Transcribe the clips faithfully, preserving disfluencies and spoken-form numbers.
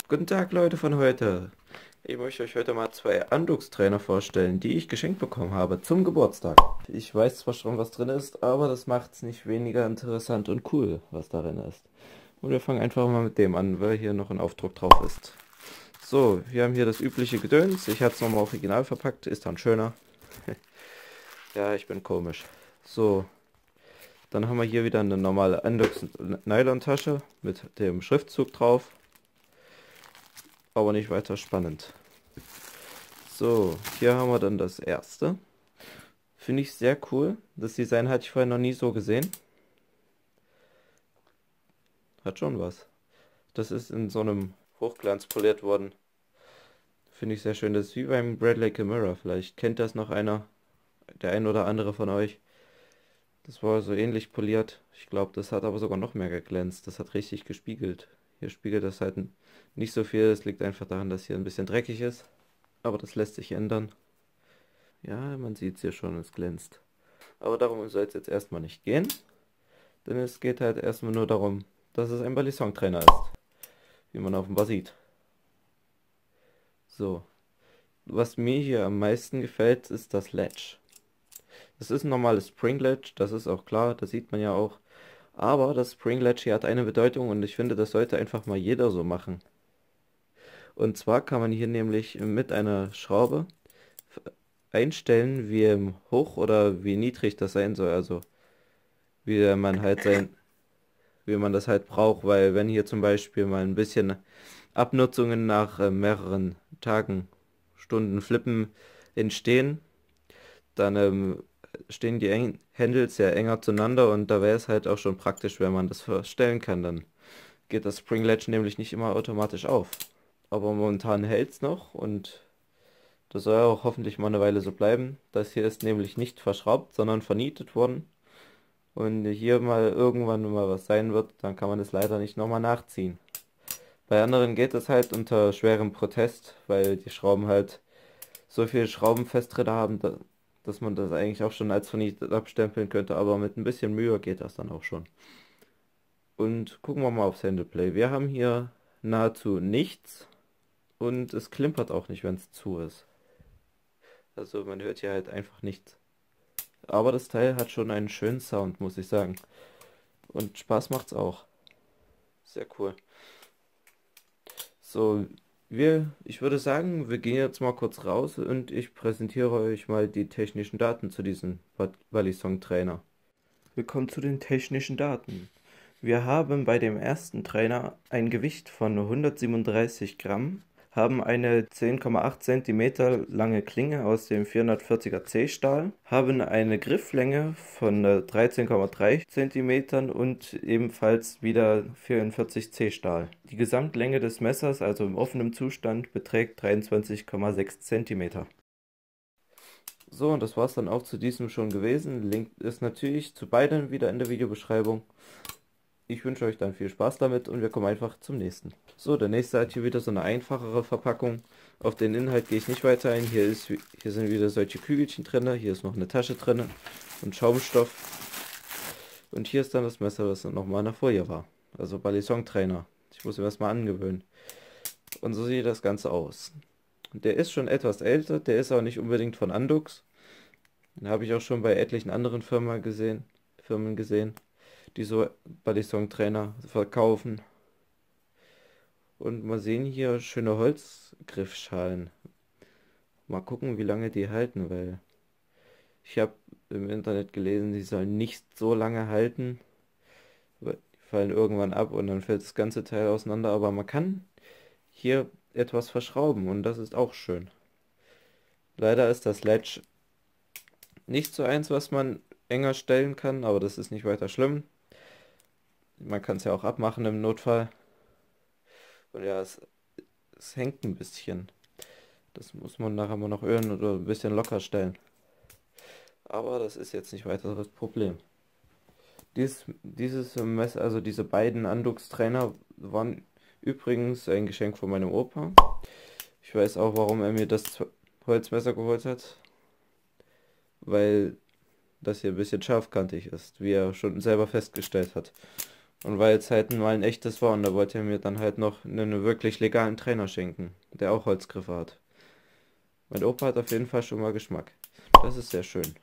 Guten Tag Leute von heute. Ich möchte euch heute mal zwei Andux-Trainer vorstellen, die ich geschenkt bekommen habe zum Geburtstag. Ich weiß zwar schon, was drin ist, aber das macht es nicht weniger interessant und cool, was darin ist. Und wir fangen einfach mal mit dem an, weil hier noch ein Aufdruck drauf ist. So, wir haben hier das übliche Gedöns. Ich hatte es nochmal original verpackt, ist dann schöner. Ja, ich bin komisch. So, dann haben wir hier wieder eine normale Andux-Nylon-Tasche mit dem Schriftzug drauf. Aber nicht weiter spannend. So, hier haben wir dann das erste. Finde ich sehr cool. Das Design hatte ich vorher noch nie so gesehen. Hat schon was. Das ist in so einem Hochglanz poliert worden. Finde ich sehr schön. Das ist wie beim Bradley Camera. Vielleicht kennt das noch einer, der ein oder andere von euch. Das war so ähnlich poliert. Ich glaube, das hat aber sogar noch mehr geglänzt. Das hat richtig gespiegelt. Hier spiegelt das halt nicht so viel. Das liegt einfach daran, dass hier ein bisschen dreckig ist. Aber das lässt sich ändern. Ja, man sieht es hier schon, es glänzt. Aber darum soll es jetzt erstmal nicht gehen. Denn es geht halt erstmal nur darum, dass es ein Balisong-Trainer ist. Wie man offenbar sieht. So. Was mir hier am meisten gefällt, ist das Ledge. Das ist ein normales Spring Ledge, das ist auch klar, das sieht man ja auch. Aber das Spring Ledge hier hat eine Bedeutung und ich finde, das sollte einfach mal jeder so machen. Und zwar kann man hier nämlich mit einer Schraube einstellen, wie hoch oder wie niedrig das sein soll, also wie man halt sein, wie man das halt braucht, weil wenn hier zum Beispiel mal ein bisschen Abnutzungen nach äh, mehreren Tagen, Stunden Flippen entstehen, dann ähm, stehen die Eng Handles sehr enger zueinander und da wäre es halt auch schon praktisch, wenn man das verstellen kann, dann geht das Spring Ledge nämlich nicht immer automatisch auf. Aber momentan hält es noch und das soll auch hoffentlich mal eine Weile so bleiben. Das hier ist nämlich nicht verschraubt, sondern vernietet worden. Und hier mal irgendwann mal was sein wird, dann kann man es leider nicht nochmal nachziehen. Bei anderen geht es halt unter schwerem Protest, weil die Schrauben halt so viele Schraubenfesttritte haben, dass man das eigentlich auch schon als vernietet abstempeln könnte, aber mit ein bisschen Mühe geht das dann auch schon. Und gucken wir mal aufs Handleplay. Wir haben hier nahezu nichts und es klimpert auch nicht, wenn es zu ist. Also man hört hier halt einfach nichts. Aber das Teil hat schon einen schönen Sound, muss ich sagen. Und Spaß macht's auch. Sehr cool. So, wir, ich würde sagen, wir gehen jetzt mal kurz raus und ich präsentiere euch mal die technischen Daten zu diesem Balisong Trainer. Willkommen zu den technischen Daten. Wir haben bei dem ersten Trainer ein Gewicht von hundertsiebenunddreißig Gramm, haben eine zehn Komma acht Zentimeter lange Klinge aus dem vierhundertvierziger C Stahl, haben eine Grifflänge von dreizehn Komma drei Zentimetern und ebenfalls wieder vierundvierzig C Stahl. Die Gesamtlänge des Messers, also im offenen Zustand, beträgt dreiundzwanzig Komma sechs Zentimeter. So, und das war es dann auch zu diesem schon gewesen. Link ist natürlich zu beiden wieder in der Videobeschreibung. Ich wünsche euch dann viel Spaß damit und wir kommen einfach zum nächsten. So, der nächste hat hier wieder so eine einfachere Verpackung. Auf den Inhalt gehe ich nicht weiter ein. Hier, ist, hier sind wieder solche Kügelchen drin. Hier ist noch eine Tasche drin und Schaumstoff. Und hier ist dann das Messer, was nochmal in der Folie war. Also Balisong Trainer. Ich muss ihm erstmal angewöhnen. Und so sieht das Ganze aus. Der ist schon etwas älter. Der ist auch nicht unbedingt von Andux. Den habe ich auch schon bei etlichen anderen Firmen gesehen. Firmen gesehen. Die so Balisong Trainer verkaufen. Und mal sehen hier schöne Holzgriffschalen. Mal gucken, wie lange die halten, weil ich habe im Internet gelesen, die sollen nicht so lange halten. Die fallen irgendwann ab und dann fällt das ganze Teil auseinander. Aber man kann hier etwas verschrauben und das ist auch schön. Leider ist das Ledge nicht so eins, was man enger stellen kann, aber das ist nicht weiter schlimm. Man kann es ja auch abmachen im Notfall. Und ja, es, es hängt ein bisschen. Das muss man nachher mal noch ölen oder ein bisschen locker stellen. Aber das ist jetzt nicht weiter das Problem. Dies, dieses Messer, also diese beiden Andux-Trainer waren übrigens ein Geschenk von meinem Opa. Ich weiß auch, warum er mir das Holzmesser geholt hat. Weil das hier ein bisschen scharfkantig ist, wie er schon selber festgestellt hat. Und weil es halt mal ein echtes war und da wollte er mir dann halt noch einen wirklich legalen Trainer schenken, der auch Holzgriffe hat. Mein Opa hat auf jeden Fall schon mal Geschmack. Das ist sehr schön.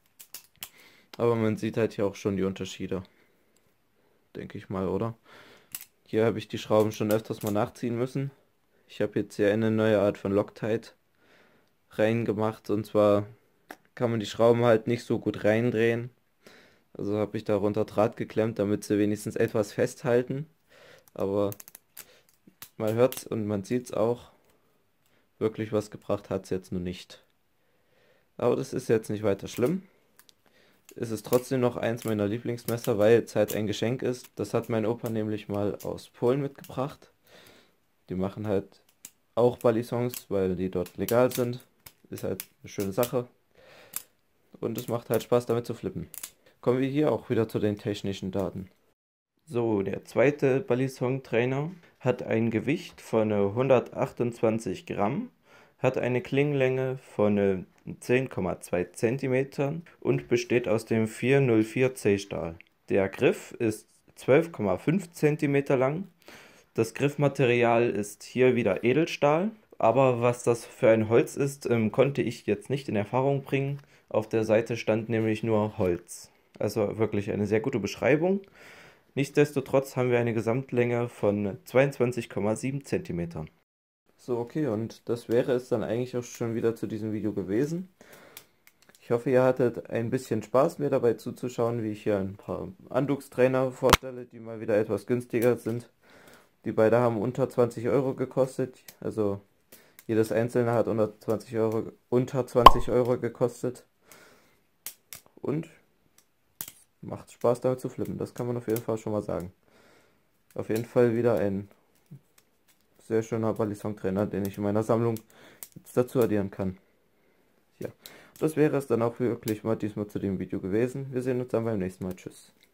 Aber man sieht halt hier auch schon die Unterschiede. Denke ich mal, oder? Hier habe ich die Schrauben schon öfters mal nachziehen müssen. Ich habe jetzt hier eine neue Art von Loctite reingemacht. Und zwar kann man die Schrauben halt nicht so gut reindrehen. Also habe ich darunter Draht geklemmt, damit sie wenigstens etwas festhalten. Aber man hört's und man sieht's auch. Wirklich was gebracht hat es jetzt nur nicht. Aber das ist jetzt nicht weiter schlimm. Es ist trotzdem noch eins meiner Lieblingsmesser, weil es halt ein Geschenk ist. Das hat mein Opa nämlich mal aus Polen mitgebracht. Die machen halt auch Balisongs, weil die dort legal sind. Ist halt eine schöne Sache. Und es macht halt Spaß damit zu flippen. Kommen wir hier auch wieder zu den technischen Daten. So, der zweite Balisong Trainer hat ein Gewicht von hundertachtundzwanzig Gramm, hat eine Klingenlänge von zehn Komma zwei Zentimeter und besteht aus dem vier null vier C Stahl. Der Griff ist zwölf Komma fünf Zentimeter lang. Das Griffmaterial ist hier wieder Edelstahl, aber was das für ein Holz ist, ähm, konnte ich jetzt nicht in Erfahrung bringen. Auf der Seite stand nämlich nur Holz. Also wirklich eine sehr gute Beschreibung. Nichtsdestotrotz haben wir eine Gesamtlänge von zweiundzwanzig Komma sieben Zentimeter. So, okay, und das wäre es dann eigentlich auch schon wieder zu diesem Video gewesen. Ich hoffe, ihr hattet ein bisschen Spaß, mir dabei zuzuschauen, wie ich hier ein paar Andux-Trainer vorstelle, die mal wieder etwas günstiger sind. Die beide haben unter zwanzig Euro gekostet, also jedes einzelne hat unter zwanzig Euro, unter zwanzig Euro gekostet. Und macht Spaß damit zu flippen, das kann man auf jeden Fall schon mal sagen. Auf jeden Fall wieder ein sehr schöner Balisong-Trainer, den ich in meiner Sammlung jetzt dazu addieren kann. Ja, das wäre es dann auch wirklich mal diesmal zu dem Video gewesen. Wir sehen uns dann beim nächsten Mal. Tschüss.